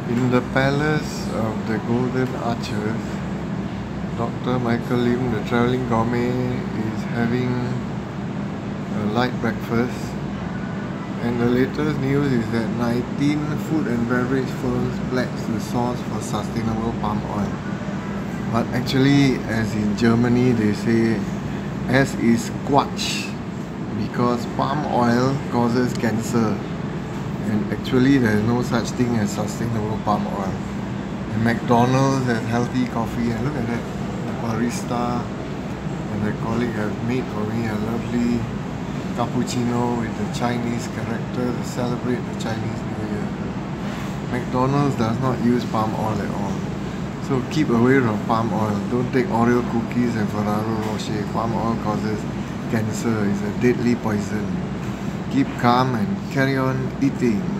In the palace of the Golden Arches, Dr. Michael Lim, the travelling gourmet, is having a light breakfast. And the latest news is that 19 food and beverage firms pledge the source for sustainable palm oil. But actually, as in Germany, they say S is Quatsch because palm oil causes cancer. And actually, there is no such thing as sustainable palm oil. And McDonald's has healthy coffee, and look at that, the barista and the colleague have made for me a lovely cappuccino with the Chinese character to celebrate the Chinese New Year. McDonald's does not use palm oil at all. So keep away from palm oil. Don't take Oreo cookies and Ferrero Rocher. Palm oil causes cancer. It's a deadly poison. Keep calm and carry on eating.